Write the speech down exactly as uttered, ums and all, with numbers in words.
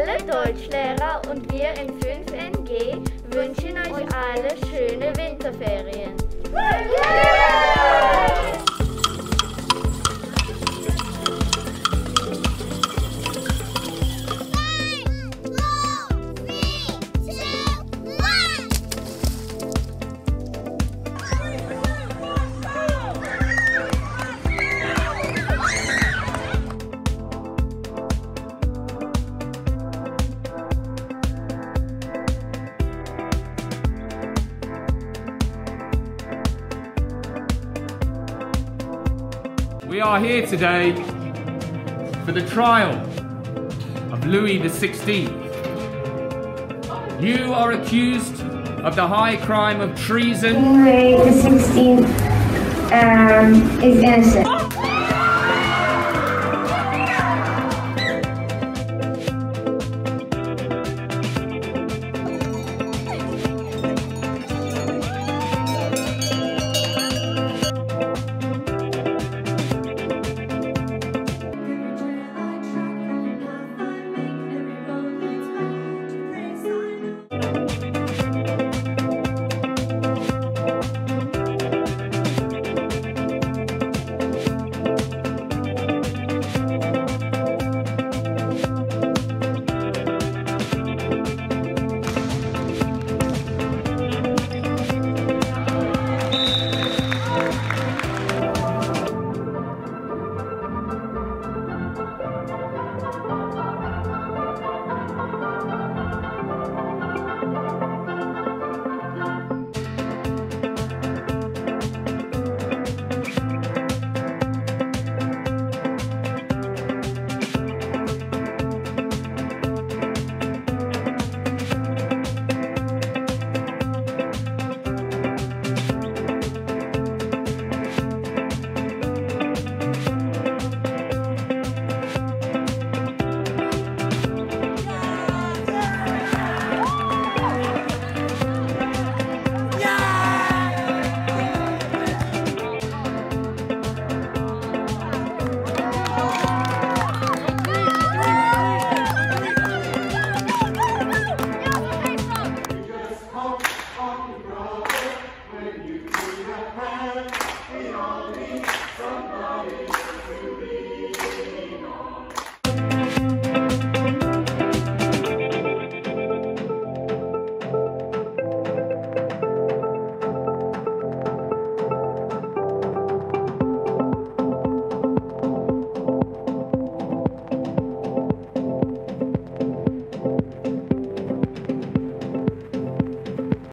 alle Deutschlehrer und wir in fünf N G wünschen euch alle schöne Winterferien. We are here today for the trial of Louis the sixteenth. You are accused of the high crime of treason. Louis the sixteenth um, is innocent. When you see a hand, we all need some